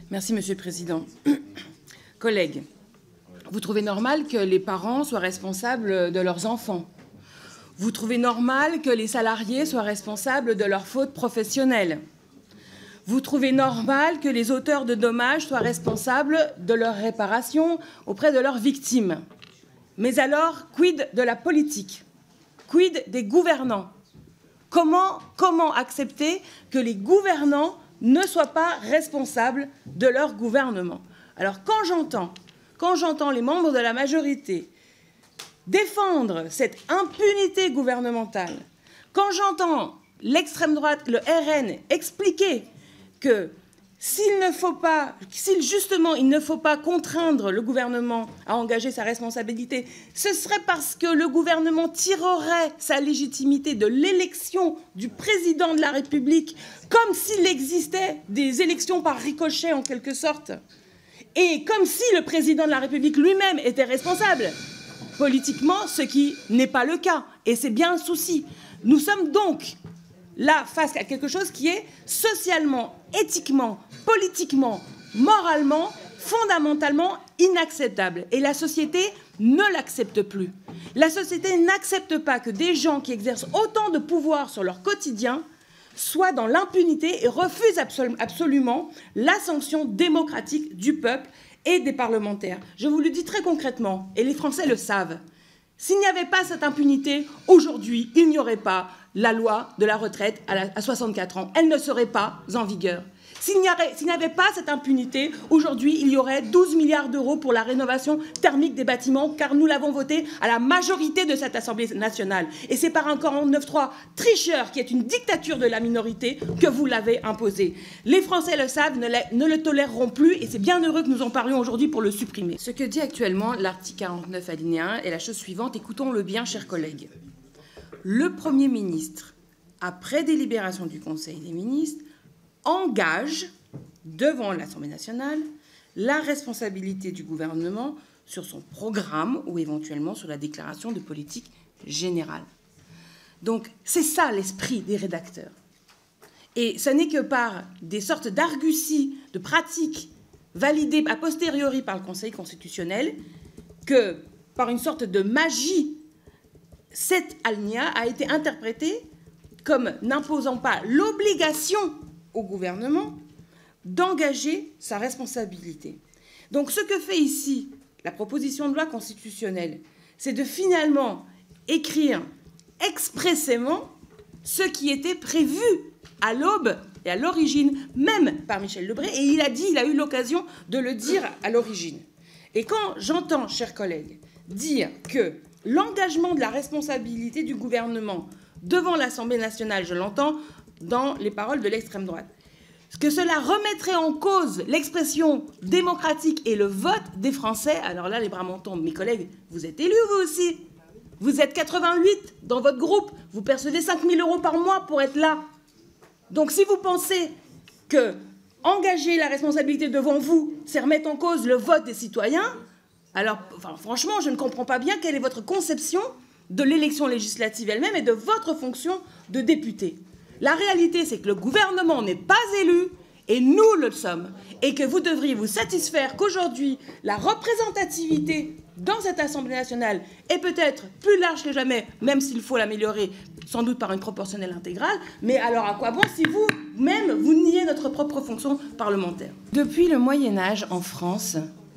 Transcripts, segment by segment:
Merci, Monsieur le Président. Collègues, vous trouvez normal que les parents soient responsables de leurs enfants? Vous trouvez normal que les salariés soient responsables de leurs fautes professionnelles? Vous trouvez normal que les auteurs de dommages soient responsables de leur réparation auprès de leurs victimes? Mais alors, quid de la politique? Quid des gouvernants? Comment accepter que les gouvernants ne soient pas responsables de leur gouvernement? Alors, quand j'entends les membres de la majorité défendre cette impunité gouvernementale, quand j'entends l'extrême droite, le RN, expliquer que justement il ne faut pas contraindre le gouvernement à engager sa responsabilité, ce serait parce que le gouvernement tirerait sa légitimité de l'élection du président de la République, comme s'il existait des élections par ricochet en quelque sorte, et comme si le président de la République lui-même était responsable politiquement, ce qui n'est pas le cas, et c'est bien un souci. Nous sommes donc là face à quelque chose qui est socialement, éthiquement, politiquement, moralement, fondamentalement inacceptable. Et la société ne l'accepte plus. La société n'accepte pas que des gens qui exercent autant de pouvoir sur leur quotidien soient dans l'impunité et refusent absolument la sanction démocratique du peuple et des parlementaires. Je vous le dis très concrètement, et les Français le savent. S'il n'y avait pas cette impunité, aujourd'hui, il n'y aurait pas la loi de la retraite à 64 ans. Elle ne serait pas en vigueur. S'il n'y avait pas cette impunité, aujourd'hui, il y aurait 12 milliards d'euros pour la rénovation thermique des bâtiments, car nous l'avons voté à la majorité de cette Assemblée nationale. Et c'est par un 49.3 tricheur, qui est une dictature de la minorité, que vous l'avez imposé. Les Français le savent, ne le toléreront plus, et c'est bien heureux que nous en parlions aujourd'hui pour le supprimer. Ce que dit actuellement l'article 49 alinéa 1 est la chose suivante. Écoutons-le bien, chers collègues. Le Premier ministre, après délibération du Conseil des ministres, engage devant l'Assemblée nationale la responsabilité du gouvernement sur son programme ou éventuellement sur la déclaration de politique générale. Donc c'est ça l'esprit des rédacteurs. Et ce n'est que par des sortes d'arguties, de pratiques validées a posteriori par le Conseil constitutionnel que, par une sorte de magie, cet alinéa a été interprété comme n'imposant pas l'obligation au gouvernement d'engager sa responsabilité. Donc ce que fait ici la proposition de loi constitutionnelle, c'est de finalement écrire expressément ce qui était prévu à l'aube et à l'origine, même par Michel Lebré, et il a eu l'occasion de le dire à l'origine. Et quand j'entends, chers collègues, dire que l'engagement de la responsabilité du gouvernement devant l'Assemblée nationale, je l'entends dans les paroles de l'extrême droite, que cela remettrait en cause l'expression démocratique et le vote des Français, alors là, les bras m'en tombent. Mes collègues, vous êtes élus, vous aussi. Vous êtes 88 dans votre groupe. Vous percevez 5 000 € par mois pour être là. Donc si vous pensez que engager la responsabilité devant vous, c'est remettre en cause le vote des citoyens, alors franchement, je ne comprends pas bien quelle est votre conception de l'élection législative elle-même et de votre fonction de député. La réalité, c'est que le gouvernement n'est pas élu et nous le sommes. Et que vous devriez vous satisfaire qu'aujourd'hui, la représentativité dans cette Assemblée nationale est peut-être plus large que jamais, même s'il faut l'améliorer, sans doute par une proportionnelle intégrale. Mais alors à quoi bon si vous-même, vous niez notre propre fonction parlementaire? Depuis le Moyen-Âge, en France,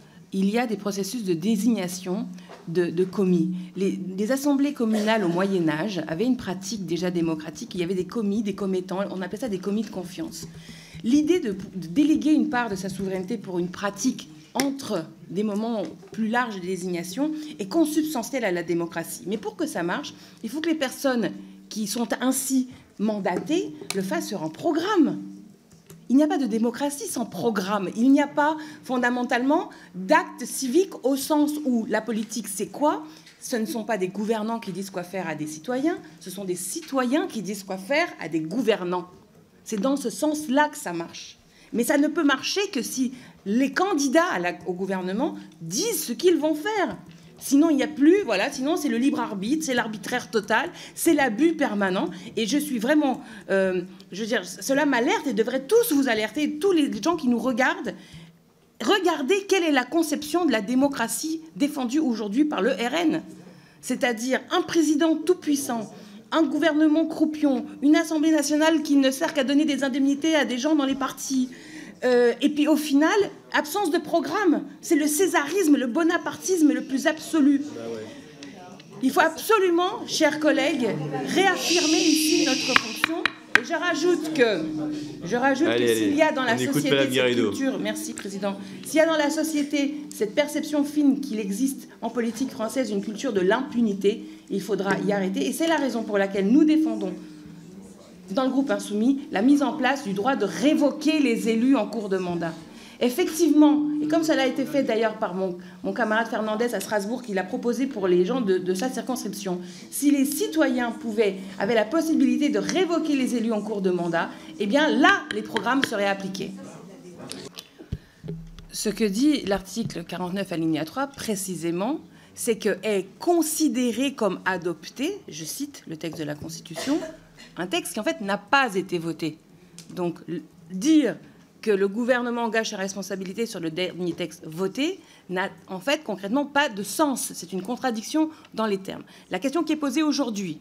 il y a des processus de désignation de commis. Les assemblées communales au Moyen-Âge avaient une pratique déjà démocratique. Il y avait des commis, des commettants, on appelait ça des commis de confiance. L'idée de déléguer une part de sa souveraineté pour une pratique entre des moments plus larges de désignation est consubstantielle à la démocratie. Mais pour que ça marche, il faut que les personnes qui sont ainsi mandatées le fassent sur un programme. Il n'y a pas de démocratie sans programme. Il n'y a pas fondamentalement d'acte civique au sens où la politique, c'est quoi? Ce ne sont pas des gouvernants qui disent quoi faire à des citoyens, ce sont des citoyens qui disent quoi faire à des gouvernants. C'est dans ce sens-là que ça marche. Mais ça ne peut marcher que si les candidats au gouvernement disent ce qu'ils vont faire. Sinon, il n'y a plus, voilà, sinon c'est le libre arbitre, c'est l'arbitraire total, c'est l'abus permanent. Et je suis vraiment, je veux dire, cela m'alerte et devrait tous vous alerter, tous les gens qui nous regardent. Regardez quelle est la conception de la démocratie défendue aujourd'hui par le RN. C'est-à-dire un président tout-puissant, un gouvernement croupion, une Assemblée nationale qui ne sert qu'à donner des indemnités à des gens dans les partis. Et puis au final, absence de programme. C'est le césarisme, le bonapartisme le plus absolu. Il faut absolument, chers collègues, réaffirmer ici notre fonction. Et je rajoute que s'il y a dans la société cette culture, merci Président, s'il y a dans la société cette perception fine qu'il existe en politique française une culture de l'impunité, il faudra y arrêter. Et c'est la raison pour laquelle nous défendons dans le groupe Insoumis la mise en place du droit de révoquer les élus en cours de mandat. Effectivement, et comme cela a été fait d'ailleurs par mon camarade Fernandez à Strasbourg, qui l'a proposé pour les gens de sa circonscription, si les citoyens avaient la possibilité de révoquer les élus en cours de mandat, eh bien là, les programmes seraient appliqués. Ce que dit l'article 49 alinéa 3 précisément, c'est qu'est considéré comme adopté, je cite le texte de la Constitution, un texte qui en fait n'a pas été voté. Donc dire que le gouvernement engage sa responsabilité sur le dernier texte voté n'a en fait concrètement pas de sens. C'est une contradiction dans les termes. La question qui est posée aujourd'hui,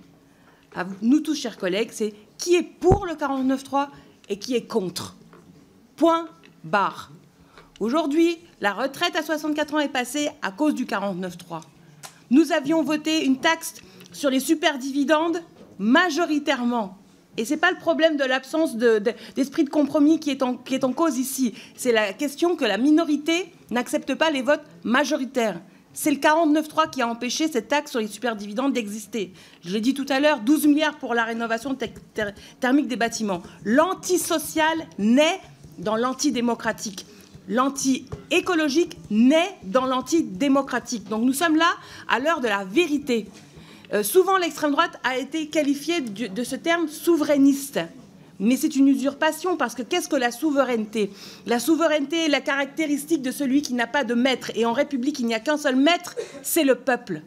à nous tous, chers collègues, c'est qui est pour le 49.3 et qui est contre. Point barre. Aujourd'hui, la retraite à 64 ans est passée à cause du 49.3. Nous avions voté une taxe sur les superdividendes majoritairement. Et ce n'est pas le problème de l'absence d'esprit de compromis qui est en cause ici. C'est la question que la minorité n'accepte pas les votes majoritaires. C'est le 49.3 qui a empêché cette taxe sur les superdividendes d'exister. Je l'ai dit tout à l'heure, 12 milliards pour la rénovation thermique des bâtiments. L'antisocial naît dans l'antidémocratique. L'anti-écologique naît dans l'antidémocratique. Donc nous sommes là à l'heure de la vérité. Souvent, l'extrême droite a été qualifiée de ce terme souverainiste. Mais c'est une usurpation, parce que qu'est-ce que la souveraineté? La souveraineté est la caractéristique de celui qui n'a pas de maître. Et en République, il n'y a qu'un seul maître, c'est le peuple.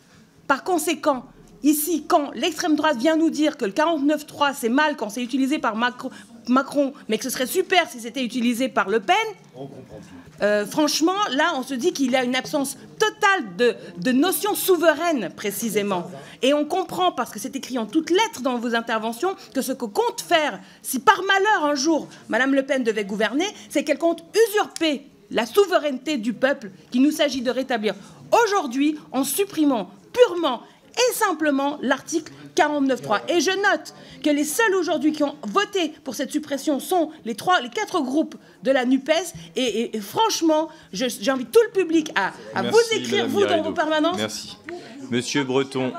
Par conséquent, ici, quand l'extrême droite vient nous dire que le 49.3, c'est mal quand c'est utilisé par Macron, mais que ce serait super si c'était utilisé par Le Pen, on comprend plus. Franchement, là, on se dit qu'il y a une absence totale de notion souveraine, précisément. Et on comprend, parce que c'est écrit en toutes lettres dans vos interventions, que ce que compte faire, si par malheur un jour Mme Le Pen devait gouverner, c'est qu'elle compte usurper la souveraineté du peuple qu'il nous s'agit de rétablir aujourd'hui en supprimant purement et simplement l'article 49.3. Et je note que les seuls aujourd'hui qui ont voté pour cette suppression sont les 4 groupes de la NUPES. Et franchement, j'invite tout le public à vous écrire, vous, dans vos permanences. Merci. Monsieur Breton.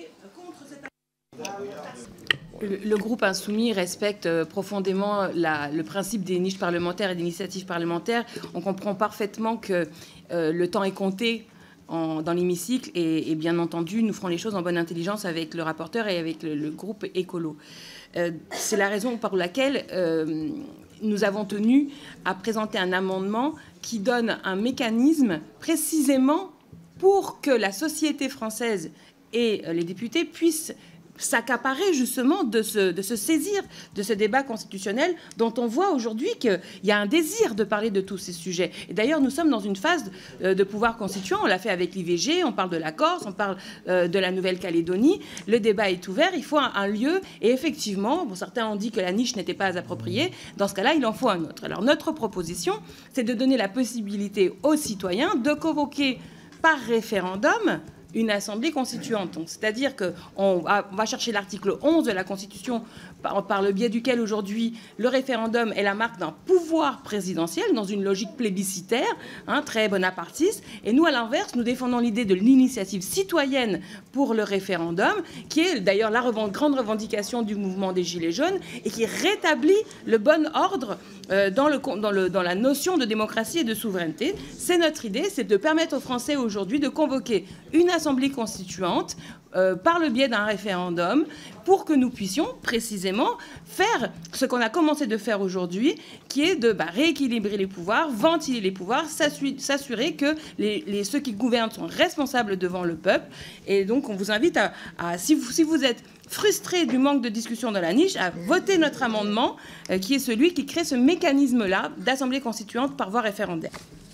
Le groupe Insoumis respecte profondément le principe des niches parlementaires et d'initiatives parlementaires. On comprend parfaitement que le temps est compté dans l'hémicycle et bien entendu, nous ferons les choses en bonne intelligence avec le rapporteur et avec le groupe écolo. C'est la raison pour laquelle nous avons tenu à présenter un amendement qui donne un mécanisme précisément pour que la société française et les députés puissent s'accaparer justement de se saisir de ce débat constitutionnel dont on voit aujourd'hui qu'il y a un désir de parler de tous ces sujets. Et d'ailleurs, nous sommes dans une phase de pouvoir constituant. On l'a fait avec l'IVG, on parle de la Corse, on parle de la Nouvelle-Calédonie. Le débat est ouvert, il faut un lieu. Et effectivement, bon, certains ont dit que la niche n'était pas appropriée. Dans ce cas-là, il en faut un autre. Alors notre proposition, c'est de donner la possibilité aux citoyens de convoquer par référendum une assemblée constituante. C'est-à-dire qu'on va chercher l'article 11 de la Constitution par le biais duquel aujourd'hui le référendum est la marque d'un pouvoir présidentiel dans une logique plébiscitaire, très bonapartiste. Et nous, à l'inverse, nous défendons l'idée de l'initiative citoyenne pour le référendum, qui est d'ailleurs la grande revendication du mouvement des Gilets jaunes et qui rétablit le bon ordre dans la notion de démocratie et de souveraineté. C'est notre idée, c'est de permettre aux Français aujourd'hui de convoquer une assemblée assemblée constituante par le biais d'un référendum pour que nous puissions précisément faire ce qu'on a commencé de faire aujourd'hui, qui est de rééquilibrer les pouvoirs, ventiler les pouvoirs, s'assurer que ceux qui gouvernent sont responsables devant le peuple. Et donc on vous invite si vous êtes frustré du manque de discussion dans la niche, à voter notre amendement qui est celui qui crée ce mécanisme-là d'assemblée constituante par voie référendaire.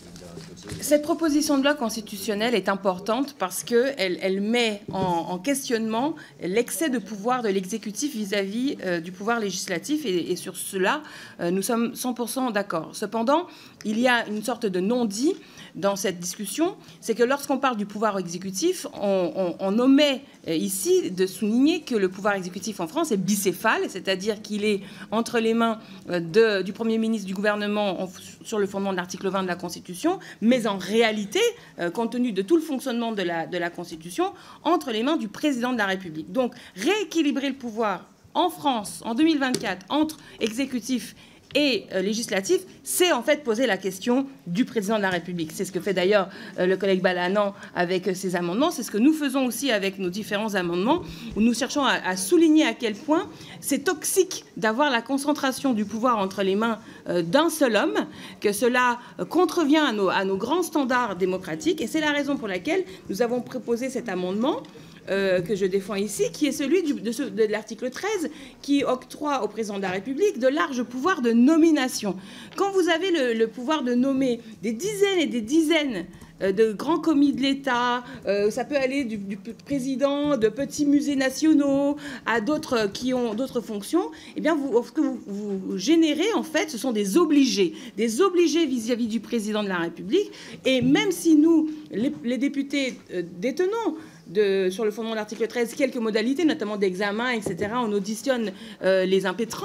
Cette proposition de loi constitutionnelle est importante parce qu'elle met en questionnement l'excès de pouvoir de l'exécutif vis-à-vis du pouvoir législatif et sur cela, nous sommes 100% d'accord. Cependant, il y a une sorte de non-dit dans cette discussion, c'est que lorsqu'on parle du pouvoir exécutif, on omet ici de souligner que le pouvoir exécutif en France est bicéphale, c'est-à-dire qu'il est entre les mains du Premier ministre, du gouvernement, sur le fondement de l'article 20 de la Constitution, mais en réalité, compte tenu de tout le fonctionnement de la Constitution, entre les mains du président de la République. Donc, rééquilibrer le pouvoir en France, en 2024, entre exécutif et législatif, c'est en fait poser la question du président de la République. C'est ce que fait d'ailleurs le collègue Balanant avec ses amendements. C'est ce que nous faisons aussi avec nos différents amendements, où nous cherchons à souligner à quel point c'est toxique d'avoir la concentration du pouvoir entre les mains d'un seul homme, que cela contrevient à nos grands standards démocratiques. Et c'est la raison pour laquelle nous avons proposé cet amendement que je défends ici, qui est celui de l'article 13, qui octroie au président de la République de larges pouvoirs de nomination. Quand vous avez le pouvoir de nommer des dizaines et des dizaines de grands commis de l'État, ça peut aller du président de petits musées nationaux à d'autres qui ont d'autres fonctions, eh bien, ce que vous générez, en fait, ce sont des obligés vis-à-vis du président de la République. Et même si nous, les députés, détenons sur le fondement de l'article 13, quelques modalités, notamment d'examen, etc. On auditionne les impétrants.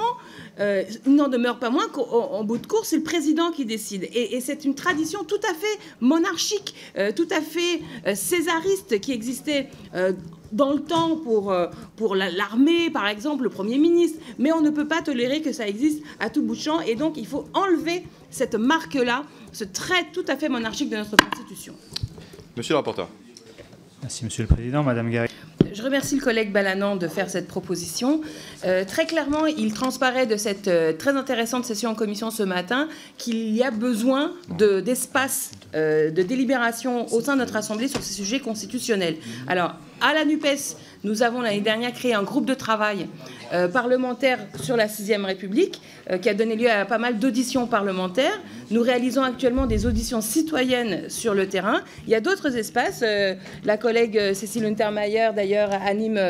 Il n'en demeure pas moins qu'en bout de course, c'est le président qui décide. Et c'est une tradition tout à fait monarchique, tout à fait césariste qui existait dans le temps pour l'armée, par exemple, le Premier ministre. Mais on ne peut pas tolérer que ça existe à tout bout de champ. Et donc, il faut enlever cette marque-là, ce trait tout à fait monarchique de notre Constitution. Monsieur le rapporteur. Merci, Monsieur le Président. Madame Garrigue. Je remercie le collègue Balanant de faire cette proposition. Très clairement, il transparaît de cette très intéressante session en commission ce matin qu'il y a besoin d'espace de délibération au sein de notre Assemblée sur ces sujets constitutionnels. Alors, à la NUPES, nous avons l'année dernière créé un groupe de travail parlementaire sur la 6e République qui a donné lieu à pas mal d'auditions parlementaires. Nous réalisons actuellement des auditions citoyennes sur le terrain. Il y a d'autres espaces. La collègue Cécile Untermaier, d'ailleurs, anime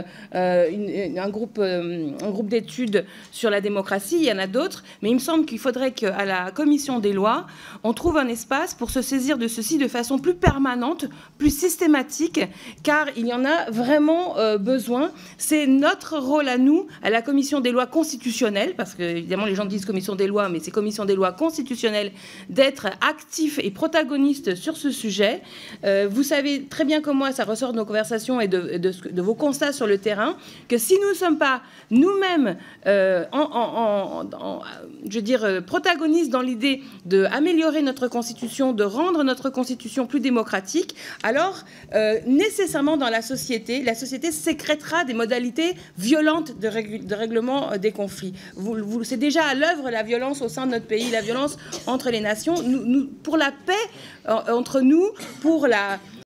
un groupe d'études sur la démocratie. Il y en a d'autres. Mais il me semble qu'il faudrait qu'à la commission des lois, on trouve un espace pour se saisir de ceci de façon plus permanente, plus systématique, car il y en a vraiment besoin. C'est notre rôle à nous, à la commission des lois constitutionnelles, parce que évidemment les gens disent commission des lois, mais c'est commission des lois constitutionnelles, d'être actifs et protagonistes sur ce sujet. Vous savez très bien comme moi, ça ressort de nos conversations et de vos constats sur le terrain, que si nous ne sommes pas nous-mêmes protagonistes dans l'idée d'améliorer notre Constitution, de rendre notre Constitution plus démocratique, alors nécessairement dans la société sécrétera des modalités violentes de règlement des conflits. C'est déjà à l'œuvre la violence au sein de notre pays, la violence entre les nations. Pour la paix entre nous, pour la